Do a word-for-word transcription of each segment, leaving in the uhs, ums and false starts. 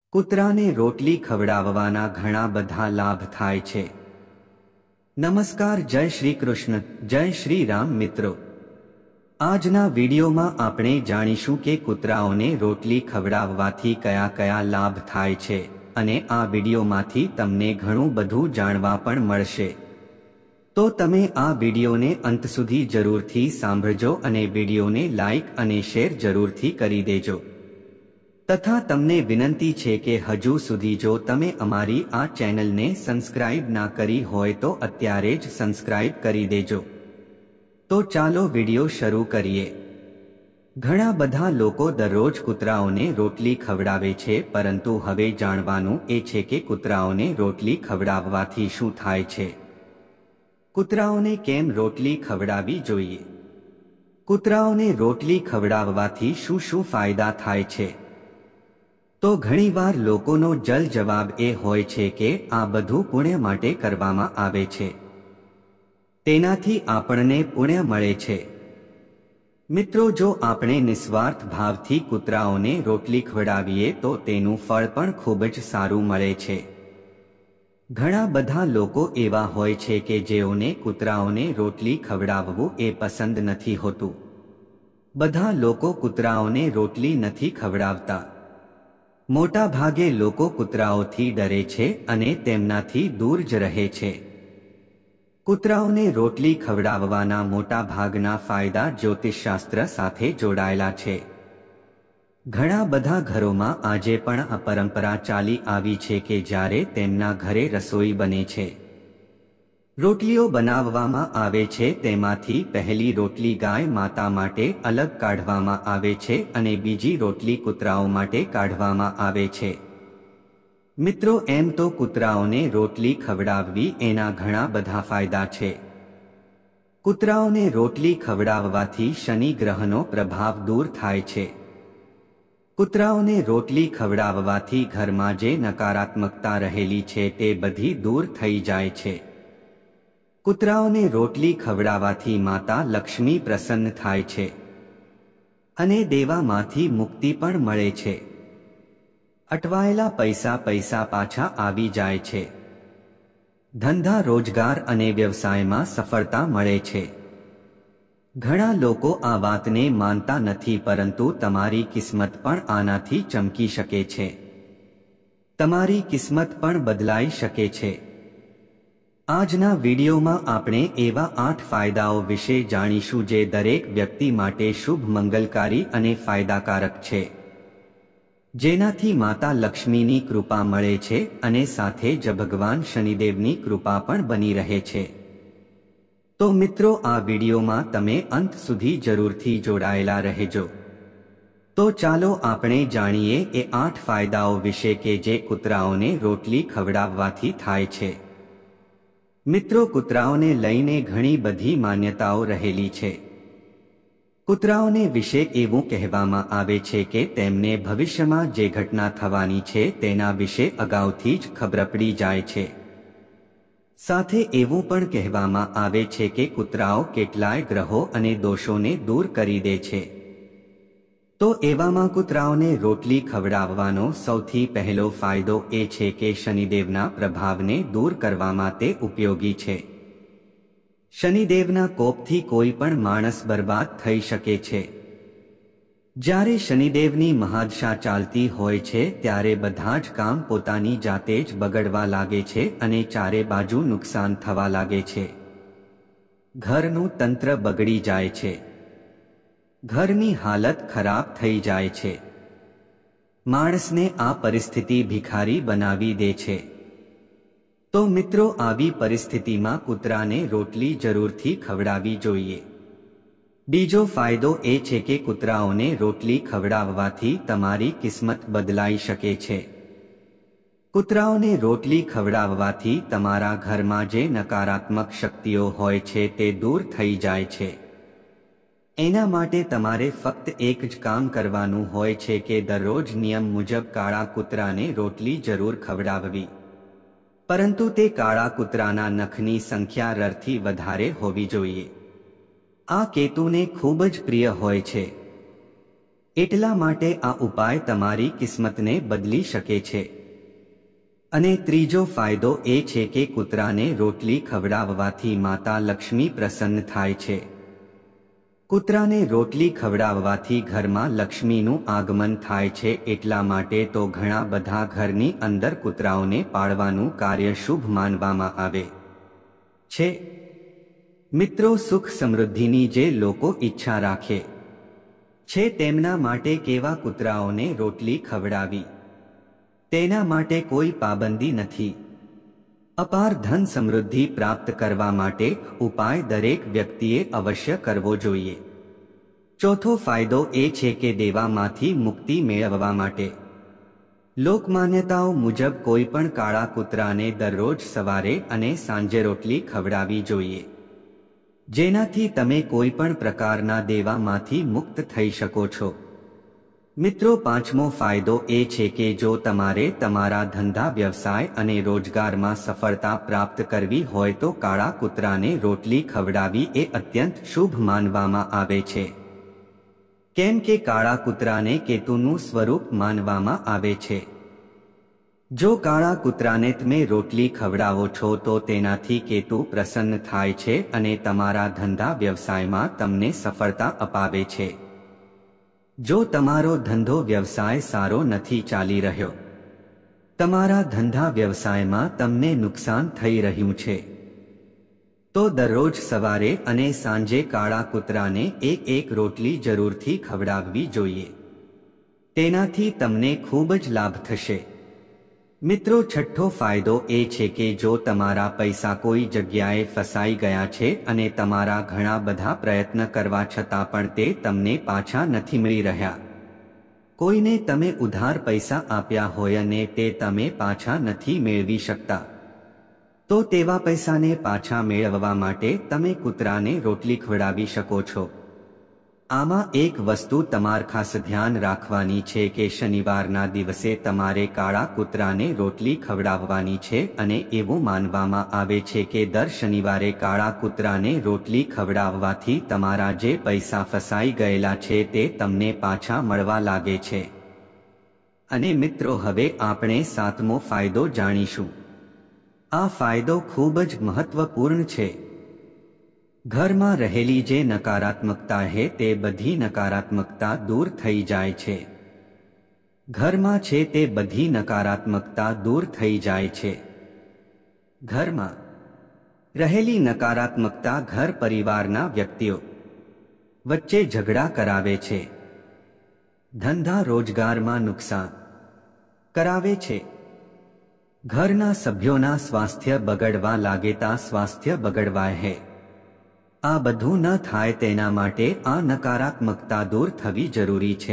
કૂતરાને રોટલી ખવડાવવાના ઘણા બધા લાભ થાય છે। નમસ્કાર, જય શ્રી કૃષ્ણ, જય શ્રી રામ મિત્રો। આજના વિડીયોમાં આપણે જાણીશું કે કૂતરાઓને રોટલી ખવડાવવાથી કયા કયા લાભ થાય છે અને આ વિડીયોમાંથી તમને ઘણું બધું જાણવા પણ મળશે। તો તમે આ વિડીયોને અંત સુધી જરૂરથી સાંભળજો અને વિડીયોને લાઈક અને શેર જરૂરથી કરી દેજો। તથા તમને વિનંતી છે કે હજુ સુધી જો તમે અમારી આ ચેનલને સબસ્ક્રાઇબ ના કરી હોય તો અત્યારે જ સબસ્ક્રાઇબ કરી દેજો। તો ચાલો વિડીયો શરૂ કરીએ। ઘણા બધા લોકો દરરોજ કૂતરાઓને રોટલી ખવડાવે છે, પરંતુ હવે જાણવાનું એ છે કે કૂતરાઓને રોટલી ખવડાવવાથી શું થાય છે। કૂતરાઓને કેમ રોટલી ખવડાવવી જોઈએ? કૂતરાઓને રોટલી ખવડાવવાથી શું શું ફાયદા થાય છે? તો ઘણીવાર લોકોનો જલ જવાબ એ હોય છે કે આ બધું પુણ્ય માટે કરવામાં આવે છે, તેનાથી આપણને પુણ્ય મળે છે। મિત્રો, જો આપણે નિસ્વાર્થ ભાવથી કૂતરાઓને રોટલી ખવડાવીએ તો તેનું ફળ પણ ખૂબ જ સારું મળે છે। ઘણા બધા લોકો એવા હોય છે કે જેઓને કૂતરાઓને રોટલી ખવડાવવું એ પસંદ નથી હોતું। બધા લોકો કૂતરાઓને રોટલી નથી ખવડાવતા। મોટા ભાગે લોકો કૂતરાઓથી ડરે છે અને તેમનાથી દૂર જ રહે છે। કૂતરાઓને રોટલી ખવડાવવાના મોટા ભાગના ફાયદા જ્યોતિષશાસ્ત્ર સાથે જોડાયેલા છે। ઘણા બધા ઘરોમાં આજે પણ આ પરંપરા ચાલી આવી છે કે જ્યારે તેમના ઘરે રસોઈ બને છે, રોટલીઓ બનાવવામાં આવે છે, તેમાંથી પહેલી રોટલી ગાય માતા માટે અલગ કાઢવામાં આવે છે અને બીજી રોટલી કૂતરાઓ માટે કાઢવામાં આવે છે। મિત્રો, એમ તો કૂતરાઓને રોટલી ખવડાવવી એના ઘણા બધા ફાયદા છે। કૂતરાઓને રોટલી ખવડાવવાથી શનિ ગ્રહનો પ્રભાવ દૂર થાય છે। કૂતરાઓને રોટલી ખવડાવવાથી ઘરમાં જે નકારાત્મકતા રહેલી છે તે બધી દૂર થઈ જાય છે। કૂતરાઓને રોટલી ખવડાવવાથી માતા લક્ષ્મી પ્રસન્ન થાય છે અને દેવામાંથી મુક્તિ પણ મળે છે। અટવાયેલા પૈસા પૈસા પાછા આવી જાય છે। ધંધા રોજગાર અને વ્યવસાયમાં સફળતા મળે છે। ઘણા લોકો આ વાતને માનતા નથી, પરંતુ તમારી કિસ્મત પણ આનાથી ચમકી શકે છે। તમારી કિસ્મત પણ બદલાઈ શકે છે। આજના વિડીયોમાં આપણે એવા આઠ ફાયદાઓ વિશે જાણીશું જે દરેક વ્યક્તિ માટે શુભ, મંગલકારી અને ફાયદાકારક છે, જેનાથી માતા લક્ષ્મીની કૃપા મળે છે અને સાથે જ ભગવાન શનિદેવની કૃપા પણ બની રહે છે। તો મિત્રો, આ વિડીયોમાં તમે અંત સુધી જરૂરથી જોડાયેલા રહેજો। તો ચાલો આપણે જાણીએ એ આઠ ફાયદાઓ વિશે કે જે કૂતરાઓને રોટલી ખવડાવવાથી થાય છે। મિત્રો, કૂતરાઓને લઈને ઘણી બધી માન્યતાઓ રહેલી છે। કૂતરાઓને વિશે એવું કહેવામાં આવે છે કે તેમને ભવિષ્યમાં જે ઘટના થવાની છે તેના વિશે અગાઉથી જ ખબર પડી જાય છે। સાથે એવું પણ કહેવામાં આવે છે કે કૂતરાઓ કેટલાય ગ્રહો અને દોષોને દૂર કરી દે છે। તો એવામાં કૂતરાઓને રોટલી ખવડાવવાનો સૌથી પહેલો ફાયદો એ છે કે શનિદેવના પ્રભાવને દૂર કરવામાં તે ઉપયોગી છે। શનિદેવના કોપથી કોઈ પણ માણસ બરબાદ થઈ શકે છે। જ્યારે શનિદેવની મહાદશા ચાલતી હોય છે ત્યારે બધા જ કામ પોતાની જાતે જ બગડવા લાગે છે અને ચારે બાજુ નુકસાન થવા લાગે છે। ઘરનું તંત્ર બગડી જાય છે। ઘરની હાલત ખરાબ થઈ જાય છે। માણસને આ પરિસ્થિતિ ભિખારી બનાવી દે છે। તો મિત્રો, આવી પરિસ્થિતિમાં કૂતરાને રોટલી જરૂરથી ખવડાવવી જોઈએ। બીજો ફાયદો એ છે કે કૂતરાઓને રોટલી ખવડાવવાથી તમારી કિસ્મત બદલાઈ શકે છે। કૂતરાઓને રોટલી ખવડાવવાથી તમારા ઘરમાં જે નકારાત્મક શક્તિઓ હોય છે તે દૂર થઈ જાય છે। એના માટે તમારે ફક્ત એક જ કામ કરવાનું હોય છે કે દરરોજ નિયમ મુજબ કાળા કૂતરાને રોટલી જરૂર ખવડાવવી, પરંતુ તે કાળા કૂતરાના નખની સંખ્યા રરથી વધારે હોવી જોઈએ। આ કેતુને ખૂબ જ પ્રિય હોય છે। એટલા માટે આ ઉપાય તમારી કિસ્મતને બદલી શકે છે. અને ત્રીજો ફાયદો એ છે કે કૂતરાને રોટલી ખવડાવવાથી માતા લક્ષ્મી પ્રસન્ન થાય છે. કૂતરાને રોટલી ખવડાવવાથી ઘરમાં લક્ષ્મીનું આગમન થાય છે. એટલા માટે તો ઘણા બધા ઘરની અંદર કૂતરાઓને પાળવાનું કાર્ય શુભ માનવામાં આવે છે. મિત્રો, સુખ સમૃદ્ધિની જે લોકો ઈચ્છા રાખે છે તેમના માટે કેવા કૂતરાઓને રોટલી ખવડાવી તેના માટે કોઈ પાબંદી નથી. અપાર ધન સમૃદ્ધિ પ્રાપ્ત કરવા માટે ઉપાય દરેક વ્યક્તિએ અવશ્ય કરવો જોઈએ. ચોથો ફાયદો એ છે કે દેવામાંથી મુક્તિ મેળવવા માટે લોકમાન્યતાઓ મુજબ કોઈ પણ કાળા કૂતરાને દરરોજ સવારે અને સાંજે રોટલી ખવડાવવી જોઈએ, જેનાથી તમે કોઈ પણ પ્રકારના દેવામાંથી મુક્ત થઈ શકો છો. મિત્રો, પાંચમો ફાયદો એ છે કે જો તમારે તમારા ધંધા વ્યવસાય અને રોજગારમાં સફળતા પ્રાપ્ત કરવી હોય તો કાળા કૂતરાને રોટલી ખવડાવવી એ અત્યંત શુભ માનવામાં આવે છે. કેમ કે કાળા કૂતરાને કેતુનું સ્વરૂપ માનવામાં આવે છે. જો કાળા કૂતરાને તમે રોટલી ખવડાવો છો તો તેનાથી કેતુ પ્રસન્ન થાય છે અને તમારા ધંધા વ્યવસાયમાં તમને સફળતા અપાવે છે. જો તમારો ધંધો વ્યવસાય સારો નથી ચાલી રહ્યો, તમારા ધંધા વ્યવસાયમાં તમને નુકસાન થઈ રહ્યું છે, તો દરરોજ સવારે અને સાંજે કાળા કૂતરાને એક એક રોટલી જરૂરથી ખવડાવવી જોઈએ. તેનાથી તમને ખૂબ જ લાભ થશે. મિત્રો, છઠ્ઠો ફાયદો એ છે કે જો તમારા પૈસા કોઈ જગ્યાએ ફસાઈ ગયા છે અને તમારા ઘણા બધા પ્રયત્ન કરવા છતાં પણ તે તમને પાછા નથી મળી રહ્યા, કોઈને તમે ઉધાર પૈસા આપ્યા હોય અને તે તમે પાછા નથી મેળવી શકતા, તો તેવા પૈસાને પાછા મેળવવા માટે તમે કૂતરાને રોટલી ખવડાવી શકો છો. આમાં એક વસ્તુ તમારે ખાસ ધ્યાન રાખવાની છે કે શનિવારના દિવસે તમારે કાળા કૂતરાને રોટલી ખવડાવવાની છે અને એવું માનવામાં આવે છે કે દર શનિવારે કાળા કૂતરાને રોટલી ખવડાવવાથી તમારા જે પૈસા ફસાઈ ગયેલા છે તે તમને પાછા મળવા લાગે છે. અને મિત્રો, હવે આપણે સાતમો ફાયદો જાણીશું. આ ફાયદો ખૂબ જ મહત્વપૂર્ણ છે. ઘરમાં રહેલી જે નકારાત્મકતા છે તે બધી નકારાત્મકતા દૂર થઈ જાય છે. ઘરમાં છે તે બધી નકારાત્મકતા દૂર થઈ જાય છે. ઘરમાં રહેલી નકારાત્મકતા ઘર પરિવારના વ્યક્તિઓ વચ્ચે ઝઘડા કરાવે છે, ધંધા રોજગારમાં નુકસાન કરાવે છે, ઘરના સભ્યોના સ્વાસ્થ્ય બગડવા લાગેતા સ્વાસ્થ્ય બગડવાય હે. આ બધું ન થાય તેના માટે આ નકારાત્મકતા દૂર થવી જરૂરી છે.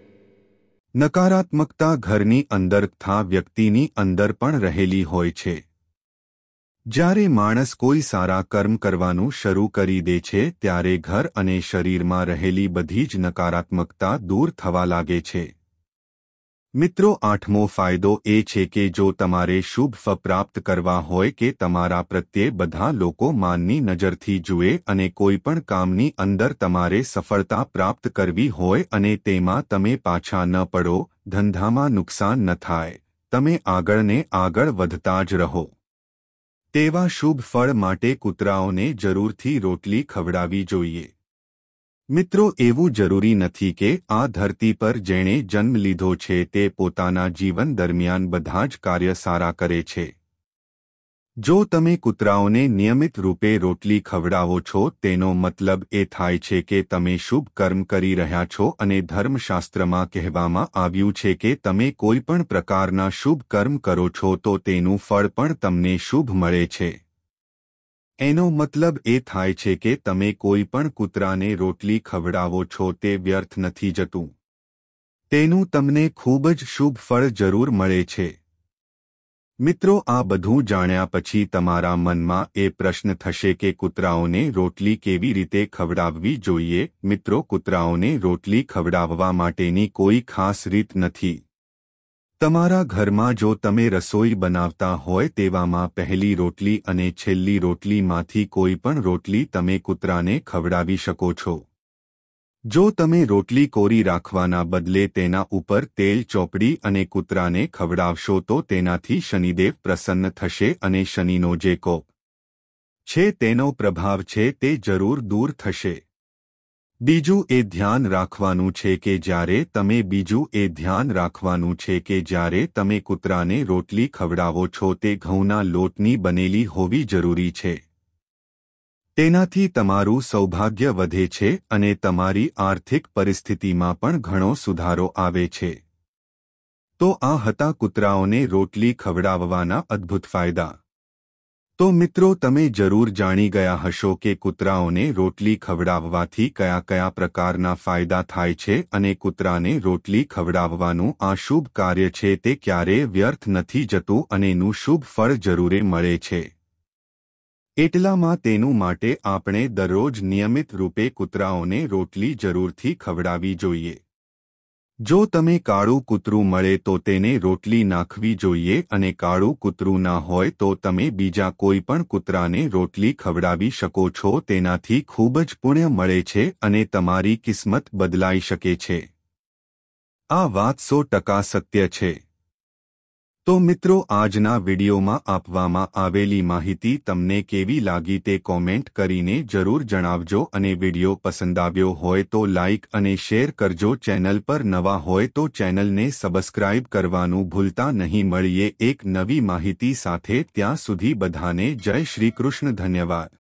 નકારાત્મકતા ઘરની અંદર તથા વ્યક્તિની અંદર પણ રહેલી હોય છે. જ્યારે માણસ કોઈ સારા કર્મ કરવાનું શરૂ કરી દે છે ત્યારે ઘર અને શરીરમાં રહેલી બધી જ નકારાત્મકતા દૂર થવા લાગે છે. મિત્રો, આઠમો ફાયદો એ છે કે જો તમારે શુભ ફળ પ્રાપ્ત કરવા હોય કે તમારા પ્રત્યે બધા લોકો માનની નજરથી જુએ અને કોઈ પણ કામની અંદર તમારે સફળતા પ્રાપ્ત કરવી હોય અને તેમાં તમે પાછા ન પડો, ધંધામાં નુકસાન ન થાય, તમે આગળ ને આગળ વધતા જ રહો, તેવા શુભ ફળ માટે કૂતરાઓને જરૂરથી રોટલી ખવડાવવી જોઈએ. મિત્રો, એવું જરૂરી નથી કે આ ધરતી પર જેણે જન્મ લીધો છે તે પોતાના જીવન દરમિયાન બધા જ કાર્ય સારા કરે છે. જો તમે કૂતરાઓને નિયમિત રૂપે રોટલી ખવડાવો છો તેનો મતલબ એ થાય છે કે તમે શુભ કર્મ કરી રહ્યા છો અને ધર્મશાસ્ત્રમાં કહેવામાં આવ્યું છે કે તમે કોઈ પણ પ્રકારના શુભ કર્મ કરો છો તો તેનું ફળ પણ તમને શુભ મળે છે. એનો મતલબ એ થાય છે કે તમે કોઈ પણ કૂતરાને રોટલી ખવડાવો છો તે વ્યર્થ નથી જતું. તેનું તમને ખૂબ જ શુભ ફળ જરૂર મળે છે. મિત્રો, આ બધું જાણ્યા પછી તમારા મનમાં એ પ્રશ્ન થશે કે કૂતરાઓને રોટલી કેવી રીતે ખવડાવવી જોઈએ. મિત્રો, કૂતરાઓને રોટલી ખવડાવવા માટેની કોઈ ખાસ રીત નથી. તમારા ઘરમાં જો તમે રસોઈ બનાવતા હોય તેવામાં પહેલી રોટલી અને છેલ્લી રોટલીમાંથી કોઈ પણ રોટલી તમે કૂતરાને ખવડાવી શકો છો. જો તમે રોટલી કોરી રાખવાના બદલે તેના ઉપર તેલ ચોપડી અને કૂતરાને ખવડાવશો તો તેનાથી શનિદેવ પ્રસન્ન થશે અને શનિનો જે કોપ છે તેનો પ્રભાવ છે તે જરૂર દૂર થશે. બીજું એ ધ્યાન રાખવાનું છે કે જ્યારે તમે બીજું એ ધ્યાન રાખવાનું છે કે જ્યારે તમે કૂતરાને રોટલી ખવડાવો છો તે ઘઉંના લોટની બનેલી હોવી જરૂરી છે. તેનાથી તમારું સૌભાગ્ય વધે છે અને તમારી આર્થિક પરિસ્થિતિમાં પણ ઘણો સુધારો આવે છે. તો આ હતા કૂતરાઓને રોટલી ખવડાવવાના અદ્ભુત ફાયદા. તો મિત્રો, તમે જરૂર જાણી ગયા હશો કે કૂતરાઓને રોટલી ખવડાવવાથી કયા કયા પ્રકારના ફાયદા થાય છે અને કૂતરાને રોટલી ખવડાવવાનું આ શુભ કાર્ય છે તે ક્યારેય વ્યર્થ નથી જતું અને એનું શુભ ફળ જરૂરે મળે છે. એટલામાં તેનું માટે આપણે દરરોજ નિયમિત રૂપે કૂતરાઓને રોટલી જરૂરથી ખવડાવવી જોઈએ. જો તમે કાળું કૂતરું મળે તો તેને રોટલી નાખવી જોઈએ અને કાળું કૂતરું ના હોય તો તમે બીજા કોઈ પણ કૂતરાને રોટલી ખવડાવી શકો છો. તેનાથી ખૂબ જ પુણ્ય મળે છે અને તમારી કિસ્મત બદલાઈ શકે છે. આ વાત સો ટકા સત્ય છે. તો મિત્રો, આજના વિડીયોમાં આપવામાં આવેલી માહિતી તમને કેવી લાગી તે કોમેન્ટ કરીને જરૂર જણાવજો અને વિડીયો પસંદ આવ્યો હોય તો લાઇક અને શેર કરજો. ચેનલ પર નવા હોય તો ચેનલને સબસ્ક્રાઇબ કરવાનું ભૂલતા નહીં. મળીએ એક નવી માહિતી સાથે. ત્યાં સુધી બધાને જય શ્રી કૃષ્ણ. ધન્યવાદ.